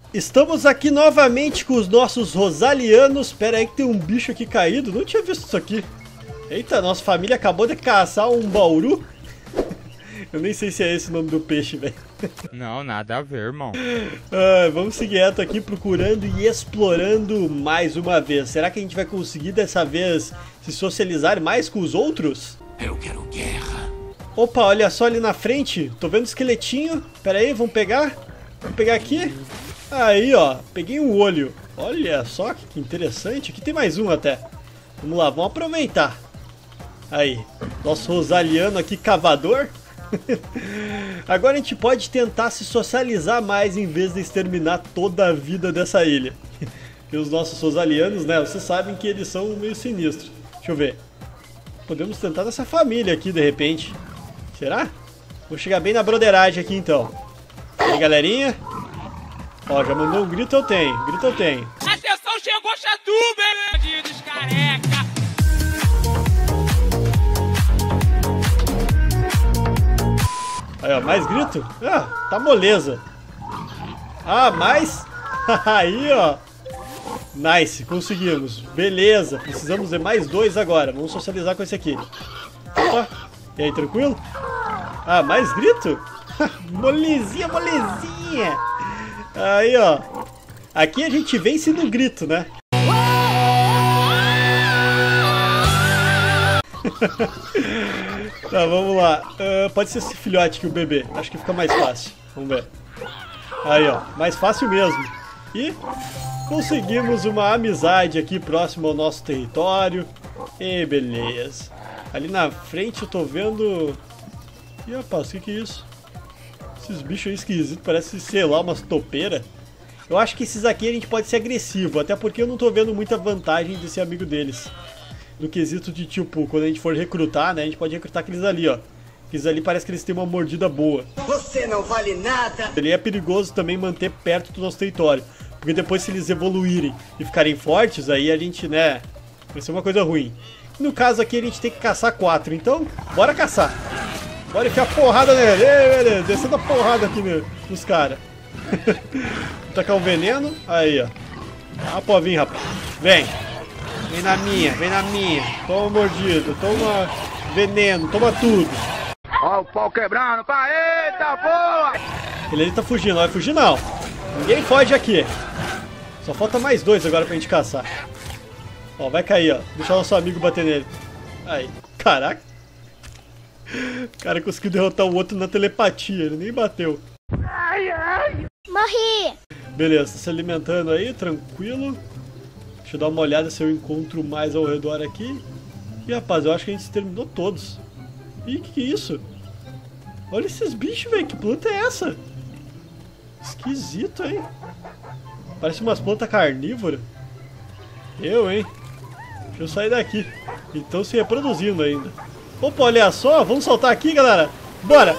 Estamos aqui novamente com os nossos rosalianos. Pera aí que tem um bicho aqui caído. Não tinha visto isso aqui. Eita, nossa família acabou de caçar um bauru. Eu nem sei se é esse o nome do peixe, velho. Não, nada a ver, irmão. Vamos seguir reto aqui procurando e explorando mais uma vez. Será que a gente vai conseguir dessa vez se socializar mais com os outros? Eu quero guerra. Opa, olha só ali na frente. Tô vendo um esqueletinho. Pera aí, vamos pegar. Vamos pegar aqui. Aí, ó. Peguei um olho. Olha só que interessante. Aqui tem mais um até. Vamos lá, vamos aproveitar. Aí, nosso rosaliano aqui, cavador. Agora a gente pode tentar se socializar mais em vez de exterminar toda a vida dessa ilha. E os nossos rosalianos, né, vocês sabem que eles são meio sinistros. Deixa eu ver. Podemos tentar nessa família aqui de repente. Será? Vou chegar bem na broderagem aqui então. E aí, galerinha. Ó, já mandou um grito, eu tenho. Grito eu tenho. Atenção, chegou Chatuba, bandidos careca. Aí, ó, mais grito? Ah, tá moleza. Ah, mais? Aí, ó. Nice, conseguimos. Beleza, precisamos de mais dois agora. Vamos socializar com esse aqui. Opa. E aí, tranquilo? Ah, mais grito? Molezinha, molezinha. Aí, ó. Aqui a gente vence no grito, né? Tá, vamos lá. Pode ser esse filhote aqui, o bebê. Acho que fica mais fácil. Vamos ver. Aí, ó. Mais fácil mesmo. E conseguimos uma amizade aqui próximo ao nosso território. E beleza. Ali na frente eu tô vendo... Ih, rapaz, o que é isso? Esses bichos aí esquisitos. Parece, sei lá, umas topeiras. Eu acho que esses aqui a gente pode ser agressivo. Até porque eu não tô vendo muita vantagem de ser amigo deles. No quesito de, tipo, quando a gente for recrutar, né? A gente pode recrutar aqueles ali, ó. Aqueles ali parece que eles têm uma mordida boa. Você não vale nada! Ele é perigoso também manter perto do nosso território. Porque depois, se eles evoluírem e ficarem fortes, aí a gente, né... Vai ser uma coisa ruim. No caso aqui, a gente tem que caçar 4. Então, bora caçar. Bora enfiar porrada nele. Beleza, descendo a porrada aqui nos caras. Tacar um veneno. Aí, ó. Ah, pode vir, rapaz. Vem. Vem na minha, vem na minha. Toma mordido, toma veneno, toma tudo. Ó o pau quebrando, pá, eita boa! Ele ali tá fugindo, não vai fugir não. Ninguém foge aqui. Só falta mais dois agora pra gente caçar. Ó, vai cair, ó. Deixa o nosso amigo bater nele. Aí, caraca. O cara conseguiu derrotar o outro na telepatia, ele nem bateu. Ai, ai! Morri! Beleza, tá se alimentando aí, tranquilo. Deixa eu dar uma olhada se eu encontro mais ao redor aqui. Ih, rapaz, eu acho que a gente exterminou todos. Ih, que é isso? Olha esses bichos, velho. Que planta é essa? Esquisito, hein? Parece umas plantas carnívoras. Hein? Deixa eu sair daqui. Então se reproduzindo ainda. Opa, olha só. Vamos soltar aqui, galera. Bora!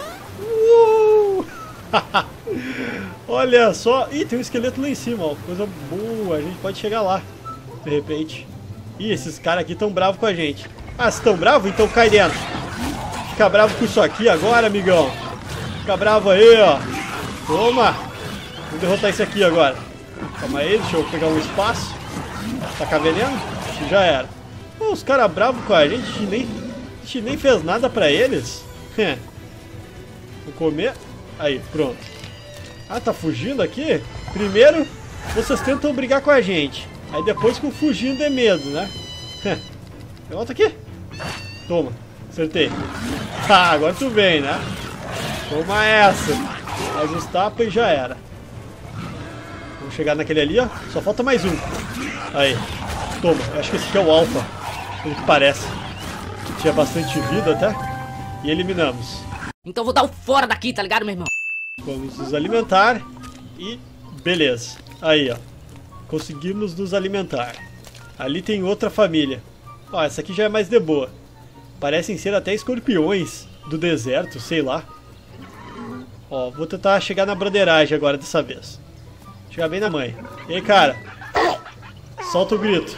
Olha só. Ih, tem um esqueleto lá em cima, ó. Coisa boa. A gente pode chegar lá. De repente. Ih, esses caras aqui tão bravos com a gente. Ah, se tão bravos? Então cai dentro. Fica bravo com isso aqui agora, amigão. Fica bravo aí, ó. Toma. Vamos derrotar esse aqui agora. Calma aí, deixa eu pegar um espaço. Tacar veneno? Já era. Pô, os caras bravos com a gente nem fez nada pra eles. Vou comer. Aí, pronto. Ah, tá fugindo aqui? Primeiro, vocês tentam brigar com a gente. Aí depois com fugindo de medo, né? Volta aqui. Toma. Acertei. Ah, agora tu vem, né? Toma essa. Faz os tapas e já era. Vamos chegar naquele ali, ó. Só falta mais um. Aí. Toma. Eu acho que esse aqui é o alfa. Pelo que parece. Tinha bastante vida até. E eliminamos. Então vou dar o fora daqui, tá ligado, meu irmão? Vamos nos alimentar. E beleza. Aí, ó. Conseguimos nos alimentar. Ali tem outra família. Ó, essa aqui já é mais de boa. Parecem ser até escorpiões do deserto, sei lá. Ó, vou tentar chegar na broderagem agora dessa vez. Chegar bem na mãe. E aí, cara? Solta o grito.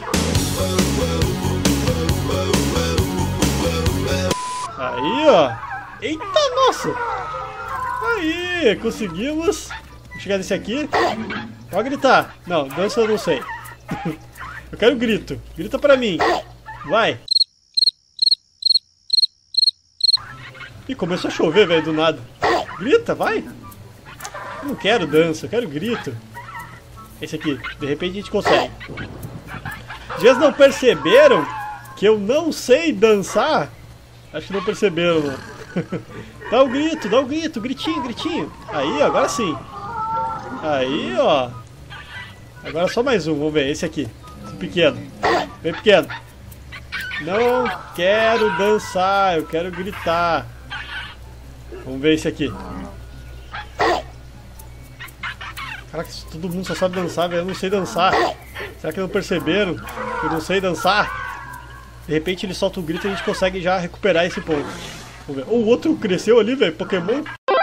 Aí, ó. Eita, nossa. Aí, conseguimos. chegar nesse aqui. Pode gritar. Não, dança eu não sei. Eu quero grito. Grita pra mim. Vai. Ih, começou a chover, velho, do nada. Grita, vai. Eu não quero dança, eu quero grito. Esse aqui, de repente a gente consegue. Vocês não perceberam que eu não sei dançar? Acho que não perceberam, não. Dá um grito, gritinho, gritinho. Aí, agora sim. Aí, ó. Agora só mais um, vamos ver, esse aqui. Esse pequeno. Bem pequeno. Não quero dançar, eu quero gritar. Vamos ver esse aqui. Caraca, todo mundo só sabe dançar, velho. Eu não sei dançar. Será que não perceberam que eu não sei dançar? De repente ele solta um grito e a gente consegue já recuperar esse ponto. Vamos ver. O outro cresceu ali, velho. Pokémon.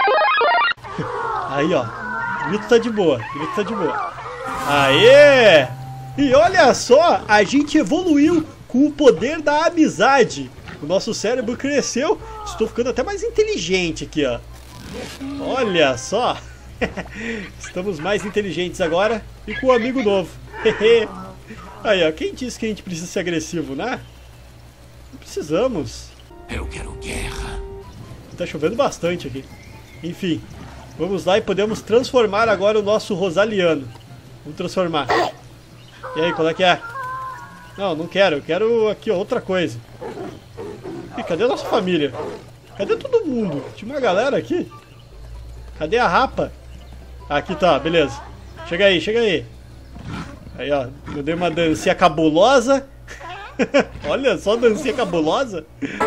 Aí, ó. O grito tá de boa. O grito tá de boa. Aê! E olha só, a gente evoluiu com o poder da amizade. O nosso cérebro cresceu. Estou ficando até mais inteligente aqui, ó. Olha só. Estamos mais inteligentes agora e com um amigo novo. Aí, ó. Quem disse que a gente precisa ser agressivo, né? Não precisamos. Eu quero guerra. Tá chovendo bastante aqui. Enfim, vamos lá e podemos transformar agora o nosso Rosaliano. Vamos transformar. E aí, qual é que é? Não, não quero. Eu quero aqui, ó, outra coisa. Ih, cadê a nossa família? Cadê todo mundo? Tinha uma galera aqui. Cadê a rapa? Aqui tá, beleza. Chega aí, chega aí. Aí, ó, eu dei uma dancinha cabulosa. Olha só, dancinha cabulosa.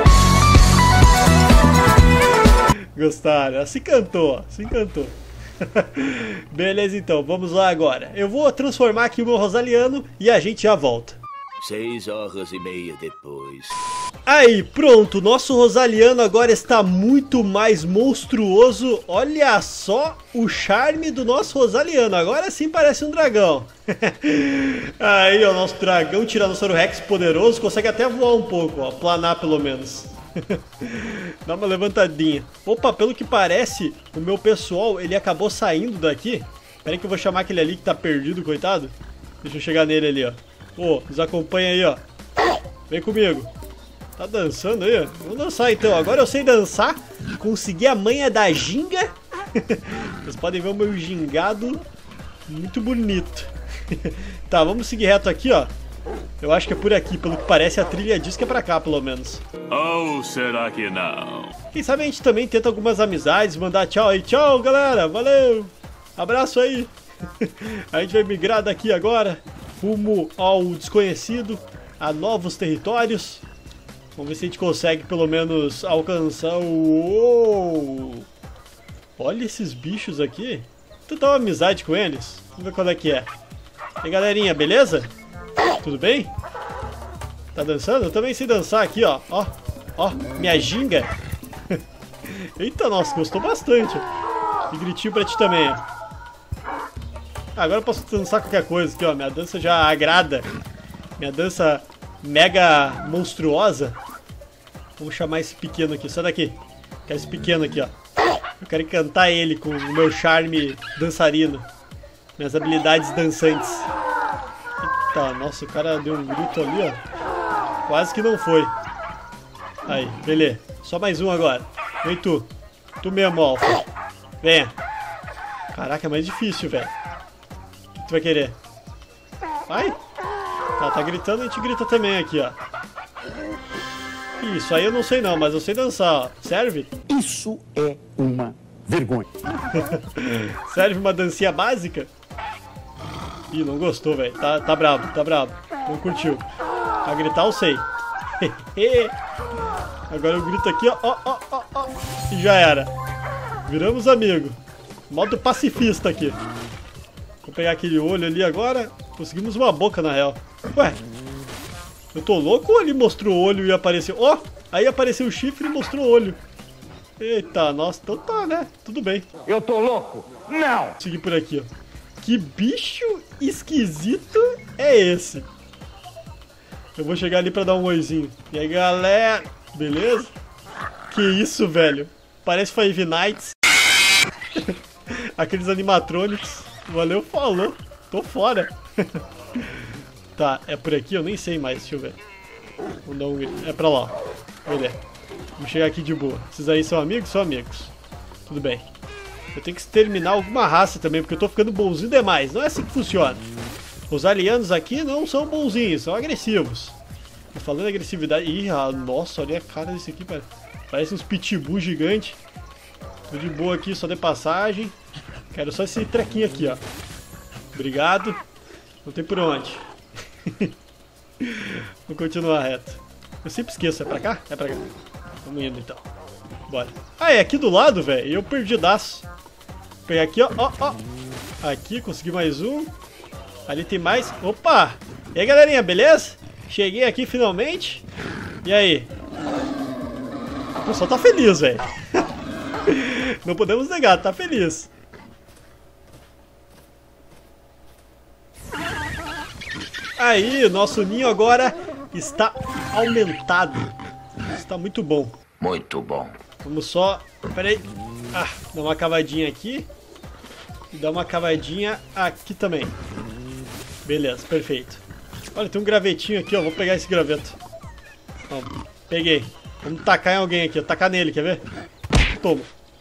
Gostaram? Assim cantou, assim cantou. Beleza, então, vamos lá agora. Eu vou transformar aqui o meu Rosaliano e a gente já volta. 6h30 depois. Aí, pronto, nosso Rosaliano agora está muito mais monstruoso. Olha só o charme do nosso Rosaliano, agora sim parece um dragão. Aí, ó, nosso dragão Tiranossauro Rex poderoso, consegue até voar um pouco, ó, planar pelo menos. Dá uma levantadinha. Opa, pelo que parece, o meu pessoal, ele acabou saindo daqui. Espera que eu vou chamar aquele ali que tá perdido, coitado. Deixa eu chegar nele ali, ó. Ô, nos acompanha aí, ó. Vem comigo. Tá dançando aí, ó. Vamos dançar então. Agora eu sei dançar. Consegui a manha da ginga. Vocês podem ver o meu gingado. Muito bonito. Tá, vamos seguir reto aqui, ó. Eu acho que é por aqui. Pelo que parece, a trilha diz que é pra cá, pelo menos. Ou será que não? Quem sabe a gente também tenta algumas amizades. Mandar tchau aí. Tchau, galera. Valeu. Abraço aí. A gente vai migrar daqui agora. Rumo ao desconhecido, a novos territórios. Vamos ver se a gente consegue pelo menos alcançar o... Uou! Olha esses bichos aqui. Tentar uma amizade com eles. Vamos ver qual é que é. E aí, galerinha, beleza? Tudo bem? Tá dançando? Eu também sei dançar aqui, ó. Ó, ó, minha ginga. Eita, nossa, gostou bastante. E gritinho pra ti também, ó. Agora eu posso dançar qualquer coisa aqui, ó. Minha dança já agrada. Minha dança mega monstruosa. Vamos chamar esse pequeno aqui. Sai daqui. Quero esse pequeno aqui, ó. Eu quero encantar ele com o meu charme dançarino. Minhas habilidades dançantes. Eita, nossa, o cara deu um grito ali, ó. Quase que não foi. Aí, beleza. Só mais um agora. Vem tu. Tu mesmo, Alfa. Venha. Caraca, é mais difícil, velho. O que tu vai querer? Vai. Tá gritando, a gente grita também aqui, ó. Isso aí eu não sei não, mas eu sei dançar, ó. Serve? Isso é uma vergonha. Serve uma dancinha básica? Ih, não gostou, velho. Tá bravo, tá bravo. Não curtiu. Pra gritar eu sei. Agora eu grito aqui, ó. E já era. Viramos amigo. Modo pacifista aqui. Vou pegar aquele olho ali agora. Conseguimos uma boca, na real. Ué, eu tô louco ou ele mostrou o olho e apareceu? Ó, aí apareceu o chifre e mostrou o olho. Eita, nossa, então tá, né? Tudo bem. Eu tô louco? Não! Vou seguir por aqui, ó. Que bicho esquisito é esse? Eu vou chegar ali pra dar um oizinho. E aí, galera? Beleza? Que isso, velho? Parece Five Nights. Aqueles animatronics. Valeu, falou. Tô fora. Tá, é por aqui? Eu nem sei mais, deixa eu ver. Vamos dar um grito. É pra lá, ó. Beleza. Vamos chegar aqui de boa. Esses aí são amigos? São amigos. Tudo bem. Eu tenho que exterminar alguma raça também, porque eu tô ficando bonzinho demais. Não é assim que funciona. Os alianos aqui não são bonzinhos, são agressivos. E falando em agressividade... Ih, nossa, olha a cara desse aqui, parece uns pitbull gigantes. Tô de boa aqui, só de passagem. Quero só esse trequinho aqui, ó. Obrigado. Não tem por onde. Vou continuar reto. Eu sempre esqueço, é pra cá? É pra cá. Vamos indo então. Bora. Ah, é aqui do lado, velho. Eu perdidaço. Vou pegar aqui, ó, ó. Aqui, consegui mais um. Ali tem mais. Opa! E aí, galerinha, beleza? Cheguei aqui finalmente. E aí? O pessoal tá feliz, velho. Não podemos negar, tá feliz. Aí, nosso ninho agora está aumentado. Está muito bom. Muito bom. Vamos só... Pera aí. Ah, dá uma cavadinha aqui. E dá uma cavadinha aqui também. Beleza, perfeito. Olha, tem um gravetinho aqui, ó. Vou pegar esse graveto. Ó, peguei. Vamos tacar em alguém aqui, ó. Tacar nele, quer ver? Toma.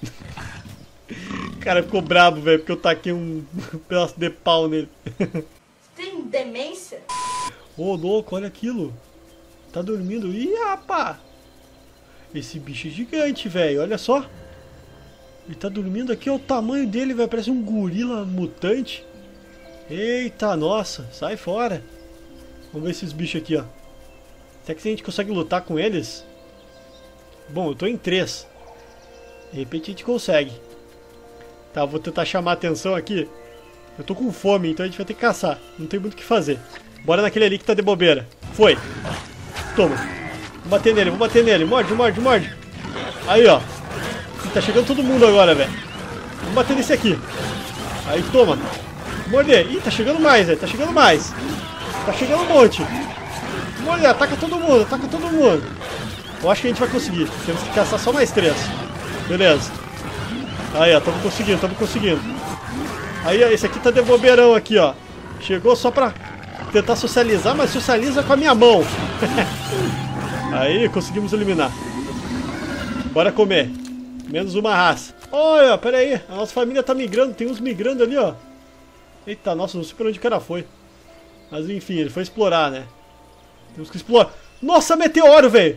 O cara ficou brabo, velho, porque eu taquei um pedaço de pau nele. Tem demência? Ô, louco, olha aquilo. Tá dormindo. Ih, rapá. Esse bicho é gigante, velho. Olha só. Ele tá dormindo aqui. Olha o tamanho dele, velho. Parece um gorila mutante. Eita, nossa. Sai fora. Vamos ver esses bichos aqui, ó. Será que a gente consegue lutar com eles? Bom, eu tô em 3. De repente a gente consegue. Tá, vou tentar chamar a atenção aqui. Eu tô com fome, então a gente vai ter que caçar. Não tem muito o que fazer. Bora naquele ali que tá de bobeira. Foi. Toma. Vou bater nele, vou bater nele. Morde, morde, morde. Aí, ó. Tá chegando todo mundo agora, velho. Vamos bater nesse aqui. Aí, toma. Morder. Ih, tá chegando mais, velho. Tá chegando mais. Tá chegando um monte. Morder, ataca todo mundo, ataca todo mundo. Eu acho que a gente vai conseguir. Temos que caçar só mais 3. Beleza. Aí, ó. Tamo conseguindo, tamo conseguindo. Aí, ó. Esse aqui tá de bobeirão aqui, ó. Chegou só pra tentar socializar, mas socializa com a minha mão. Aí, conseguimos eliminar. Bora comer. Menos uma raça. Olha, pera aí. A nossa família tá migrando. Tem uns migrando ali, ó. Eita, nossa, não sei pra onde o cara foi. Mas enfim, ele foi explorar, né? Temos que explorar. Nossa, meteoro, velho!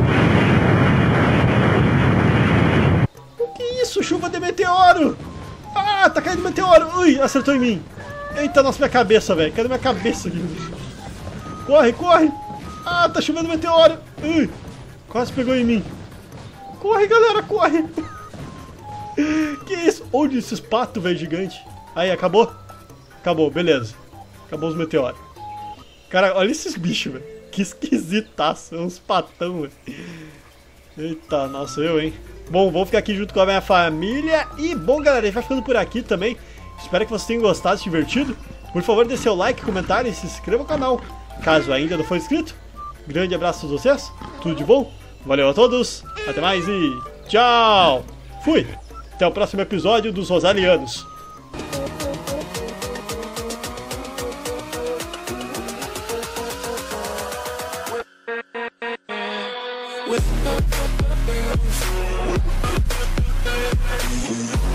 O que é isso? Chuva de meteoro! Ah, tá caindo meteoro! Ui, acertou em mim. Eita, nossa, minha cabeça, velho. Cadê minha cabeça aqui? Corre, corre! Ah, tá chovendo meteoro! Ui, quase pegou em mim. Corre, galera, corre! Que isso? Onde esses patos, velho, gigante? Aí, acabou? Acabou, beleza. Acabou os meteoros. Cara, olha esses bichos, velho. Que esquisitaço. É uns patão, velho. Eita, nossa, eu, hein? Bom, vou ficar aqui junto com a minha família. E, bom, galera, a gente vai ficando por aqui também. Espero que vocês tenham gostado, se divertido. Por favor, dê seu like, comentário e se inscreva no canal, caso ainda não for inscrito. Grande abraço a vocês. Tudo de bom. Valeu a todos. Até mais e tchau. Fui. Até o próximo episódio dos Rosalianos. With